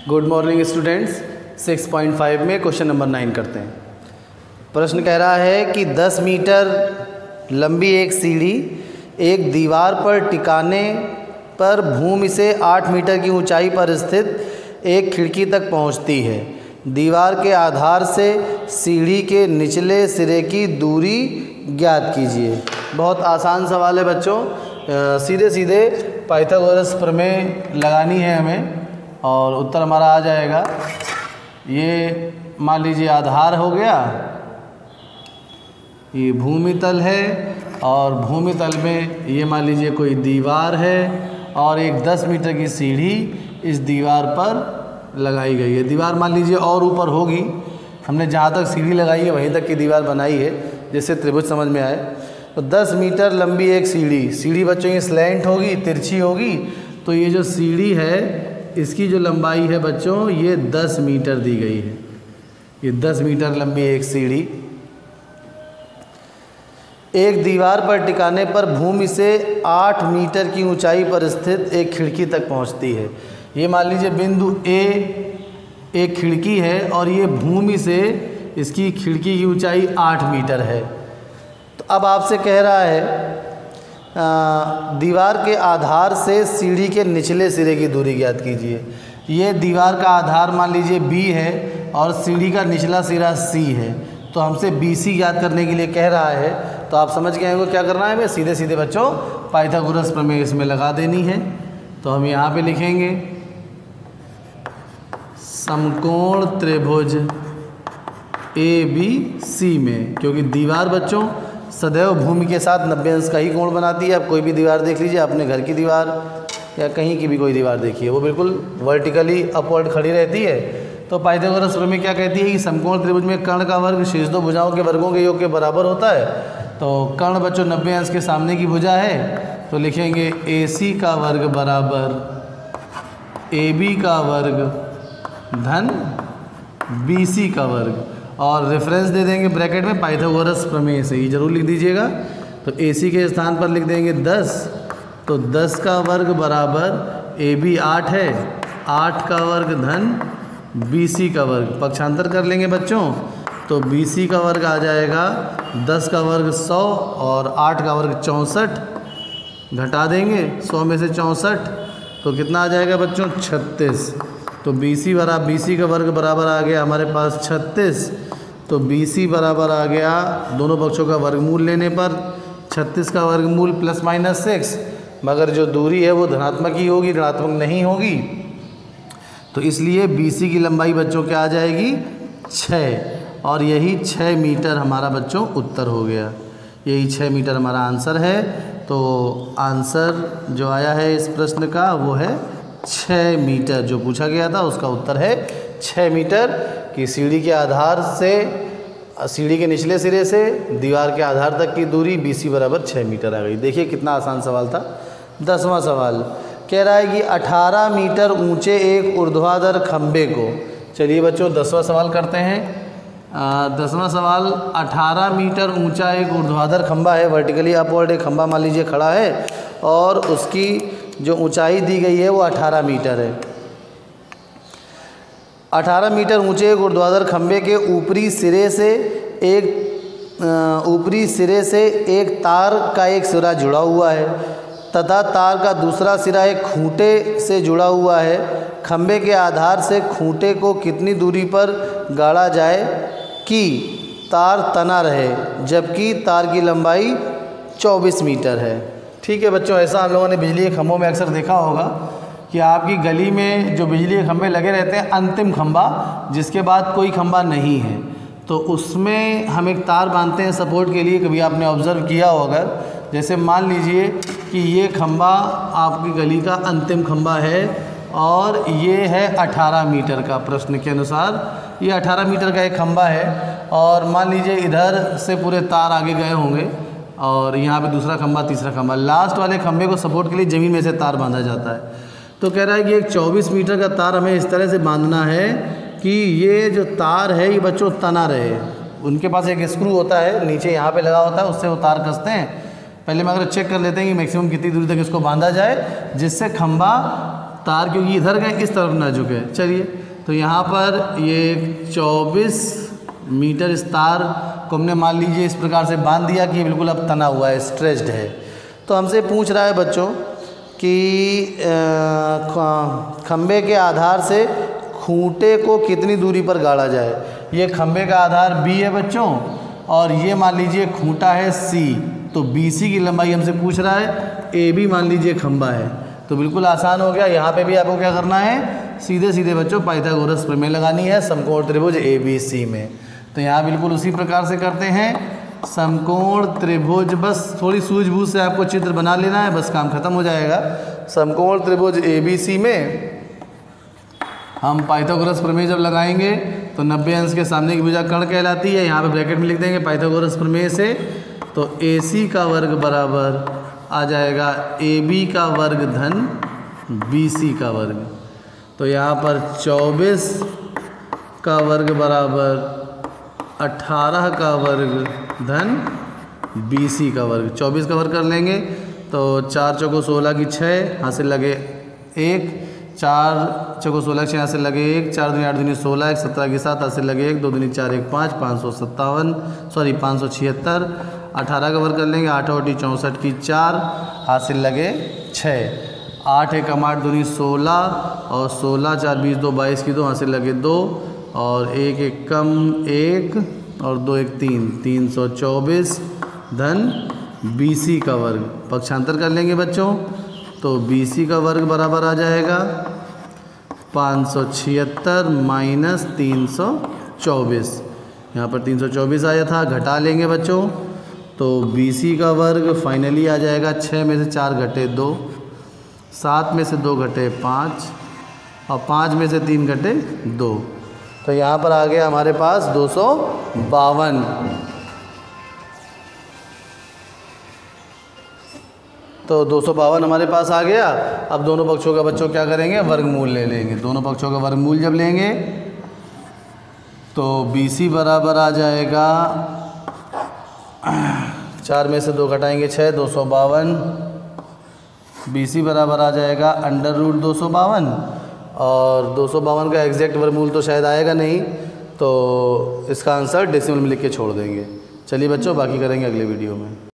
Good morning students. 6.5 में question number 9 करते हैं। प्रश्न कह रहा है कि 10 मीटर लंबी एक सीढ़ी एक दीवार पर टिकाने पर भूमि से 8 मीटर की ऊंचाई पर स्थित एक खिड़की तक पहुंचती है। दीवार के आधार से सीढ़ी के निचले सिरे की दूरी ज्ञात कीजिए। बहुत आसान सवाल है बच्चों, सीधे सीधे पाइथागोरस प्रमेय लगानी है हमें और उत्तर हमारा आ जाएगा। ये मान लीजिए आधार हो गया, ये भूमि तल है और भूमि तल में ये मान लीजिए कोई दीवार है और एक 10 मीटर की सीढ़ी इस दीवार पर लगाई गई है। दीवार मान लीजिए और ऊपर होगी, हमने जहाँ तक सीढ़ी लगाई है वहीं तक की दीवार बनाई है, जिससे त्रिभुज समझ में आए। तो 10 मीटर लंबी एक सीढ़ी बच्चों की स्लैंट होगी, तिरछी होगी। तो ये जो सीढ़ी है इसकी जो लंबाई है बच्चों ये 10 मीटर दी गई है। ये 10 मीटर लंबी एक सीढ़ी एक दीवार पर टिकाने पर भूमि से 8 मीटर की ऊंचाई पर स्थित एक खिड़की तक पहुंचती है। ये मान लीजिए बिंदु ए एक खिड़की है और ये भूमि से इसकी खिड़की की ऊंचाई 8 मीटर है। तो अब आपसे कह रहा है दीवार के आधार से सीढ़ी के निचले सिरे की दूरी ज्ञात कीजिए। ये दीवार का आधार मान लीजिए B है और सीढ़ी का निचला सिरा C है, तो हमसे BC ज्ञात करने के लिए कह रहा है। तो आप समझ गए हैं क्या करना है, हमें सीधे सीधे बच्चों पाइथागोरस प्रमेय इसमें लगा देनी है। तो हम यहाँ पे लिखेंगे समकोण त्रिभुज ABC में, क्योंकि दीवार बच्चों सदैव भूमि के साथ 90 अंश का ही कोण बनाती है। आप कोई भी दीवार देख लीजिए, अपने घर की दीवार या कहीं की भी कोई दीवार देखिए, वो बिल्कुल वर्टिकली अपवर्ड खड़ी रहती है। तो पाइथागोरस प्रमेय क्या कहती है कि समकोण त्रिभुज में कर्ण का वर्ग शीर्ष दो भुजाओं के वर्गों के योग के बराबर होता है। तो कर्ण बच्चों 90 अंश के सामने की भुजा है, तो लिखेंगे AC का वर्ग बराबर AB का वर्ग धन BC का वर्ग, और रेफरेंस दे देंगे ब्रैकेट में पाइथागोरस प्रमेय से, ये जरूर लिख दीजिएगा। तो AC के स्थान पर लिख देंगे 10, तो 10 का वर्ग बराबर AB 8 है, 8 का वर्ग धन BC का वर्ग। पक्षांतर कर लेंगे बच्चों, तो BC का वर्ग आ जाएगा 10 का वर्ग 100 और 8 का वर्ग 64, घटा देंगे 100 में से 64, तो कितना आ जाएगा बच्चों 36। तो BC का वर्ग बराबर आ गया हमारे पास 36। तो BC बराबर आ गया दोनों पक्षों का वर्गमूल लेने पर 36 का वर्गमूल प्लस माइनस 6, मगर जो दूरी है वो धनात्मक ही होगी, ऋणात्मक नहीं होगी। तो इसलिए BC की लंबाई बच्चों क्या आ जाएगी 6, और यही 6 मीटर हमारा बच्चों उत्तर हो गया। यही 6 मीटर हमारा आंसर है। तो आंसर जो आया है इस प्रश्न का वो है 6 मीटर। जो पूछा गया था उसका उत्तर है 6 मीटर कि सीढ़ी के आधार से, सीढ़ी के निचले सिरे से दीवार के आधार तक की दूरी BC बराबर 6 मीटर आ गई। देखिए कितना आसान सवाल था। 10वां सवाल कह रहा है कि 18 मीटर ऊंचे एक ऊर्ध्वाधर खंभे को, चलिए बच्चों 10वां सवाल करते हैं। 10वां सवाल 18 मीटर ऊंचा एक ऊर्ध्वाधर खंभा है, वर्टिकली अपवर्ड एक खंभा मान लीजिए खड़ा है और उसकी जो ऊंचाई दी गई है वो 18 मीटर है। 18 मीटर ऊंचे एक ऊर्ध्वाधर खंभे के ऊपरी सिरे से एक तार का एक सिरा जुड़ा हुआ है तथा तार का दूसरा सिरा एक खूंटे से जुड़ा हुआ है। खंभे के आधार से खूंटे को कितनी दूरी पर गाड़ा जाए कि तार तना रहे, जबकि तार की लंबाई 24 मीटर है। ठीक है बच्चों, ऐसा हम लोगों ने बिजली के खंभों में अक्सर देखा होगा कि आपकी गली में जो बिजली के खंभे लगे रहते हैं, अंतिम खंभा जिसके बाद कोई खंभा नहीं है, तो उसमें हम एक तार बांधते हैं सपोर्ट के लिए। कभी आपने ऑब्ज़र्व किया हो, अगर जैसे मान लीजिए कि ये खंभा आपकी गली का अंतिम खंभा है और ये है 18 मीटर का, प्रश्न के अनुसार ये 18 मीटर का एक खंभा है और मान लीजिए इधर से पूरे तार आगे गए होंगे और यहाँ पे दूसरा खंभा, तीसरा खंभा, लास्ट वाले खंभे को सपोर्ट के लिए ज़मीन में से तार बांधा जाता है। तो कह रहा है कि एक 24 मीटर का तार हमें इस तरह से बांधना है कि ये जो तार है ये बच्चों तना रहे। उनके पास एक स्क्रू होता है नीचे यहाँ पे लगा होता है, उससे वो तार कसते हैं। पहले हम अगर चेक कर लेते हैं कि मैक्सिमम कितनी दूरी तक इसको बांधा जाए जिससे खंभा तार क्योंकि इधर गए इस तरफ ना झुके। चलिए, तो यहाँ पर ये 24 मीटर इस तार को हमने मान लीजिए इस प्रकार से बांध दिया कि बिल्कुल अब तना हुआ है, स्ट्रेच्ड है। तो हमसे पूछ रहा है बच्चों कि खंबे के आधार से खूंटे को कितनी दूरी पर गाड़ा जाए। ये खंबे का आधार B है बच्चों, और ये मान लीजिए खूंटा है C। तो BC की लंबाई हमसे पूछ रहा है, AB मान लीजिए खंबा है। तो बिल्कुल आसान हो गया। यहाँ पे भी आपको क्या करना है, सीधे सीधे बच्चों पाइथागोरस प्रमेय लगानी है समकोण त्रिभुज ABC में। तो यहाँ बिल्कुल उसी प्रकार से करते हैं समकोण त्रिभुज। बस थोड़ी सूझबूझ से आपको चित्र बना लेना है, बस काम खत्म हो जाएगा। समकोण त्रिभुज ABC में हम पाइथागोरस प्रमेय जब लगाएंगे तो 90 अंश के सामने की भुजा कर्ण कहलाती है। यहाँ पे ब्रैकेट में लिख देंगे पाइथागोरस प्रमेय से। तो AC का वर्ग बराबर आ जाएगा AB का वर्ग धन BC का वर्ग। तो यहाँ पर 24 का वर्ग बराबर 18 का वर्ग धन BC का वर्ग। 24 का वर्ग कर लेंगे तो 4 चौको 16 की 6, हाथ से लगे 1, 4 चौको 16 की 6, हाथ से लगे 1, 4 दूनी 8 दूनी 16, 1 17 की 7, हाथ से लगे 1, 2 दूनी 4 1 5, 576। 18 का वर्ग कर लेंगे, 8 8 64 की 4, हाथ से लगे 6, 8 1 8 दूनी 16 और 16 4 20 2 22 की 2, हाथ से लगे 2 और 1 1 कम 1 और 2 1 3, 324 धन BC का वर्ग। पक्षांतर कर लेंगे बच्चों, तो BC का वर्ग बराबर आ जाएगा 576 माइनस 324। यहाँ पर 324 आया था, घटा लेंगे बच्चों तो BC का वर्ग फाइनली आ जाएगा 6 में से 4 घटे 2, 7 में से 2 घटे 5 और 5 में से 3 घटे 2। तो यहाँ पर आ गया हमारे पास 252। तो 252 हमारे पास आ गया। अब दोनों पक्षों का बच्चों क्या करेंगे, वर्गमूल ले लेंगे। दोनों पक्षों का वर्गमूल जब लेंगे तो BC बराबर आ जाएगा 4 में से 2 घटाएंगे 6, 252। BC बराबर आ जाएगा √252 और 252 का एग्जैक्ट वर्गमूल तो शायद आएगा नहीं, तो इसका आंसर डेसिमल में लिख के छोड़ देंगे। चलिए बच्चों, बाकी करेंगे अगले वीडियो में।